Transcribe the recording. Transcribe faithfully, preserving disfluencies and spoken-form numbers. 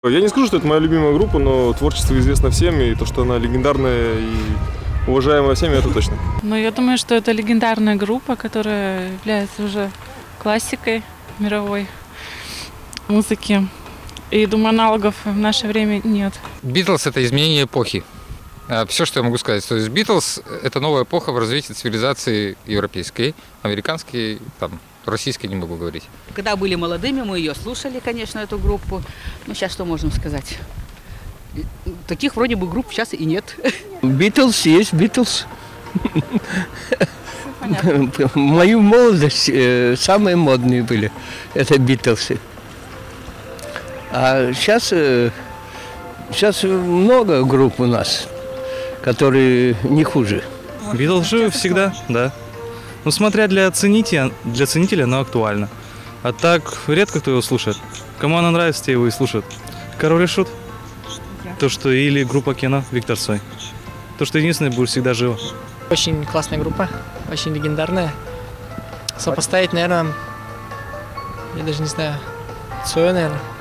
Я не скажу, что это моя любимая группа, но творчество известно всем, и то, что она легендарная и уважаемая всеми, это точно. Ну, я думаю, что это легендарная группа, которая является уже классикой мировой музыки. И, думаю, аналогов в наше время нет. Битлз – это изменение эпохи. Все, что я могу сказать. То есть Битлз – это новая эпоха в развитии цивилизации европейской, американской, там, российской не могу говорить. Когда были молодыми, мы ее слушали, конечно, эту группу. Но сейчас что можем сказать? Таких вроде бы групп сейчас и нет. Битлз есть Битлз. В мою молодость самые модные были. Это Битлсы. А сейчас, сейчас много групп у нас, которые не хуже. Битлз живы всегда, да. Но смотря для ценителя, для ценителя оно актуально. А так редко кто его слушает. Кому она нравится, те его и слушают. Король и Шут. То, что или группа Кино, Виктор Цой. То, что единственное, будет всегда живо. Очень классная группа, очень легендарная. Сопоставить, наверное, я даже не знаю, Цоя, наверное.